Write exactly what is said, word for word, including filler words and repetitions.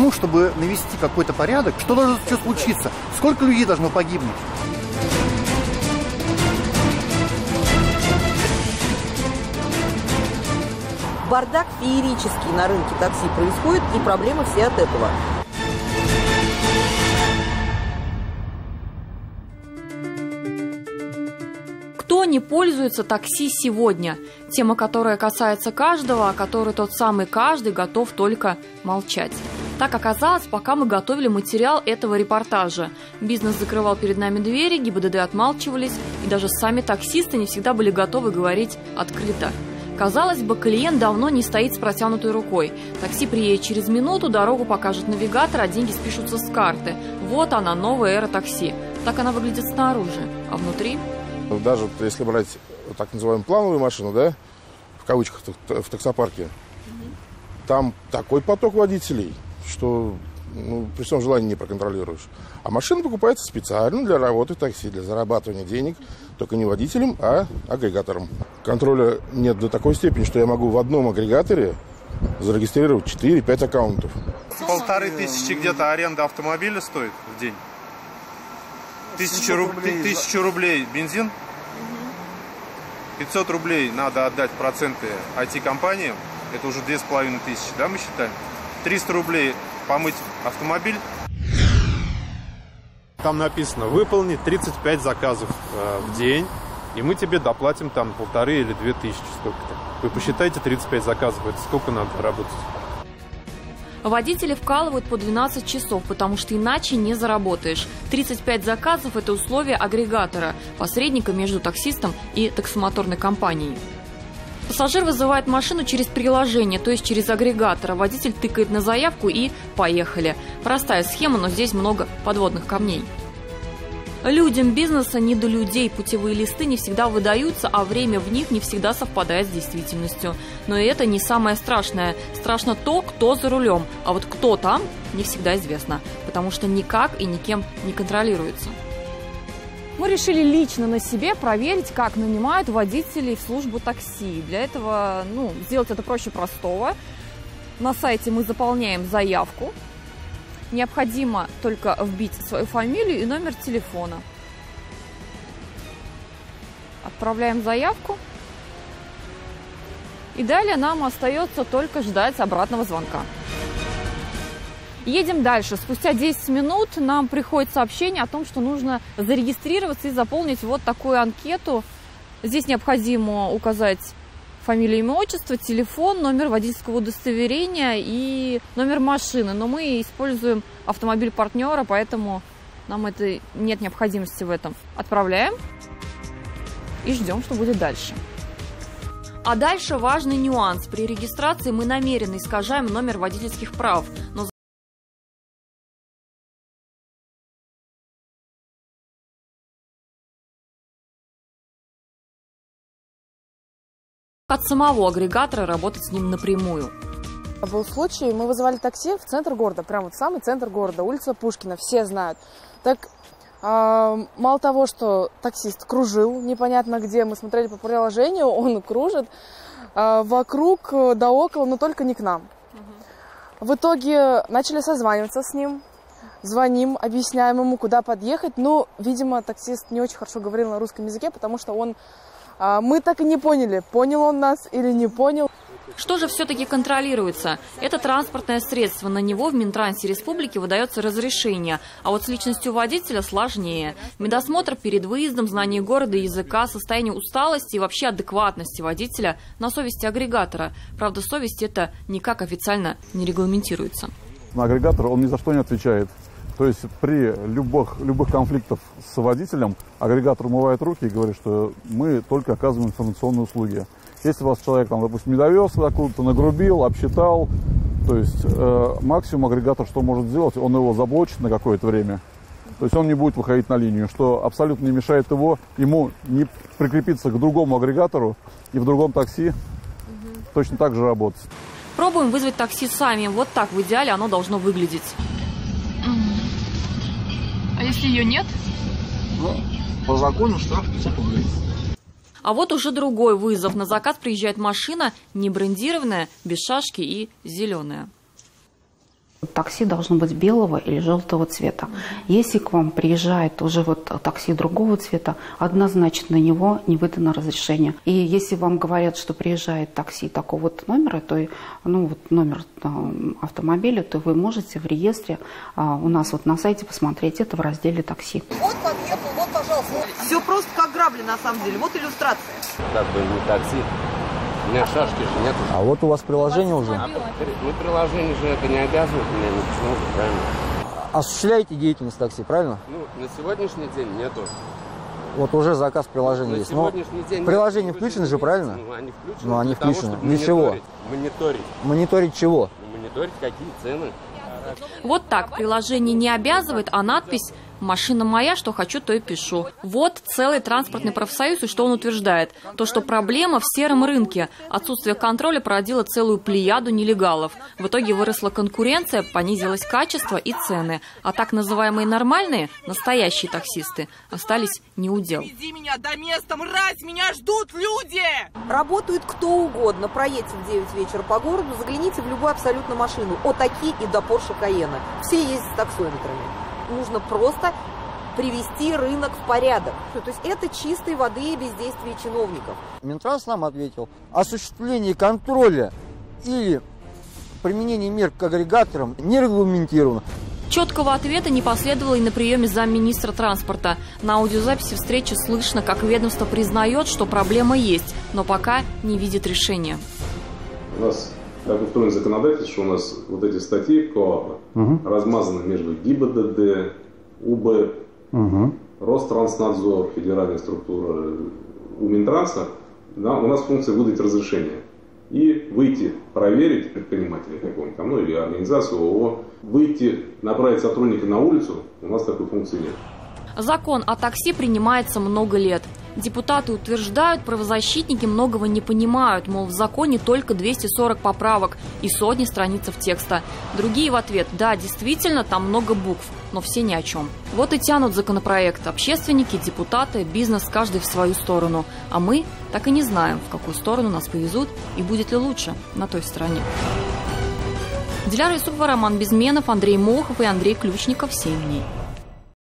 тому, чтобы навести какой-то порядок, что должно сейчас случиться, сколько людей должно погибнуть. Бардак феерический на рынке такси происходит, и проблемы все от этого. Кто не пользуется такси сегодня? Тема, которая касается каждого, о которой тот самый каждый готов только молчать. Так оказалось, пока мы готовили материал этого репортажа. Бизнес закрывал перед нами двери, ГИБДД отмалчивались, и даже сами таксисты не всегда были готовы говорить открыто. Казалось бы, клиент давно не стоит с протянутой рукой. Такси приедет через минуту, дорогу покажет навигатор, а деньги спишутся с карты. Вот она, новая эра такси. Так она выглядит снаружи, а внутри... Даже если брать так называемую плановую машину, да, в кавычках, в таксопарке, угу. Там такой поток водителей, что ну, при всем желании не проконтролируешь. А машина покупается специально для работы в такси, для зарабатывания денег, только не водителем, а агрегатором. Контроля нет до такой степени, что я могу в одном агрегаторе зарегистрировать четыре-пять аккаунтов. Полторы тысячи где-то аренда автомобиля стоит в день. Тысячу рублей, тысячу рублей бензин, пятьсот рублей надо отдать проценты ай ти-компаниям, это уже две с половиной тысячи, да, мы считаем? триста рублей помыть автомобиль. Там написано, выполни тридцать пять заказов э, в день, и мы тебе доплатим там полторы или две тысячи, сколько-то. Вы посчитайте тридцать пять заказов, это сколько надо работать? Водители вкалывают по двенадцать часов, потому что иначе не заработаешь. тридцать пять заказов – это условие агрегатора, посредника между таксистом и таксомоторной компанией. Пассажир вызывает машину через приложение, то есть через агрегатора. Водитель тыкает на заявку и поехали. Простая схема, но здесь много подводных камней. Людям бизнеса не до людей, путевые листы не всегда выдаются, а время в них не всегда совпадает с действительностью. Но и это не самое страшное. Страшно то, кто за рулем. А вот кто там, не всегда известно, потому что никак и никем не контролируется. Мы решили лично на себе проверить, как нанимают водителей в службу такси. Для этого, ну, сделать это проще простого. На сайте мы заполняем заявку. Необходимо только вбить свою фамилию и номер телефона. Отправляем заявку. И далее нам остается только ждать обратного звонка. Едем дальше. Спустя десять минут нам приходит сообщение о том, что нужно зарегистрироваться и заполнить вот такую анкету. Здесь необходимо указать фамилию, имя, отчество, телефон, номер водительского удостоверения и номер машины. Но мы используем автомобиль партнера, поэтому нам это нет необходимости в этом. Отправляем и ждем, что будет дальше. А дальше важный нюанс. При регистрации мы намеренно искажаем номер водительских прав. Но от самого агрегатора работать с ним напрямую. Был случай, мы вызывали такси в центр города, прямо вот в самый центр города, улица Пушкина, все знают. Так, э, мало того, что таксист кружил непонятно где, мы смотрели по приложению, он кружит э, вокруг, да около, но только не к нам. Угу. В итоге начали созваниваться с ним, звоним, объясняем ему, куда подъехать. Ну, видимо, таксист не очень хорошо говорил на русском языке, потому что он... Мы так и не поняли, понял он нас или не понял. Что же все-таки контролируется? Это транспортное средство. На него в Минтрансе Республики выдается разрешение. А вот с личностью водителя сложнее. Медосмотр перед выездом, знание города, языка, состояние усталости и вообще адекватности водителя на совести агрегатора. Правда, совесть это никак официально не регламентируется. На агрегатор он ни за что не отвечает. То есть при любых, любых конфликтах с водителем агрегатор умывает руки и говорит, что мы только оказываем информационные услуги. Если вас человек, там, допустим, не довез откуда-то, нагрубил, обсчитал, то есть э, максимум агрегатор что может сделать, он его заблочит на какое-то время. То есть он не будет выходить на линию, что абсолютно не мешает его, ему не прикрепиться к другому агрегатору и в другом такси угу. точно так же работать. Пробуем вызвать такси сами. Вот так в идеале оно должно выглядеть. А если ее нет? Ну, по закону штраф пятьсот рублей. А вот уже другой вызов. На заказ приезжает машина не брендированная, без шашки и зеленая. Такси должно быть белого или желтого цвета. Если к вам приезжает уже вот такси другого цвета, однозначно на него не выдано разрешение. И если вам говорят, что приезжает такси такого вот номера, то ну, вот номер автомобиля, то вы можете в реестре а, у нас вот на сайте посмотреть это в разделе такси. Вот подъехал, вот, пожалуйста. Все просто как грабли на самом деле. Вот иллюстрация. Как бы не такси. У меня шашки же нет. А вот у вас приложение уже? А, ну, приложение же это не обязывает меня ни к чему, правильно? Осуществляете деятельность такси, правильно? Ну, на сегодняшний день нету. Вот уже заказ приложения на есть. сегодняшний Но день приложения нет, включены же, правильно? Ну, они включены. Ну, они для включены. Того, Для чего? Мониторить. Мониторить чего? Мониторить какие цены. Вот так, приложение не обязывает, а надпись «Машина моя, что хочу, то и пишу». Вот целый транспортный профсоюз, и что он утверждает? То, что проблема в сером рынке. Отсутствие контроля породило целую плеяду нелегалов. В итоге выросла конкуренция, понизилось качество и цены. А так называемые нормальные, настоящие таксисты, остались неудел. Вези меня до места, мразь, меня ждут люди! Работает кто угодно. Проедьте в девять вечера по городу, загляните в любую абсолютно машину. От Аки и до Порше Кайена. Все ездят с таксометрами. Нужно просто привести рынок в порядок. То есть это чистой воды и бездействие чиновников. Минтранс нам ответил: осуществление контроля или применение мер к агрегаторам не регламентировано. Четкого ответа не последовало и на приеме замминистра транспорта. На аудиозаписи встречи слышно, как ведомство признает, что проблема есть, но пока не видит решения. У нас так устроено законодательство, что у нас вот эти статьи КОАПа угу. размазаны между ГИБДД, УБ, угу. Ространснадзор, федеральная структура, у Минтранса. Да, у нас функция выдать разрешение и выйти, проверить предпринимателя какого-нибудь, ну или организацию ООО, выйти, направить сотрудника на улицу, у нас такой функции нет. Закон о такси принимается много лет. Депутаты утверждают, правозащитники многого не понимают, мол, в законе только двести сорок поправок и сотни страниц текста. Другие в ответ: да, действительно, там много букв, но все ни о чем. Вот и тянут законопроект общественники, депутаты, бизнес, каждый в свою сторону. А мы так и не знаем, в какую сторону нас повезут и будет ли лучше на той стороне. Диляра Юсупова, Роман Безменов, Андрей Мохов и Андрей Ключников. семь дней.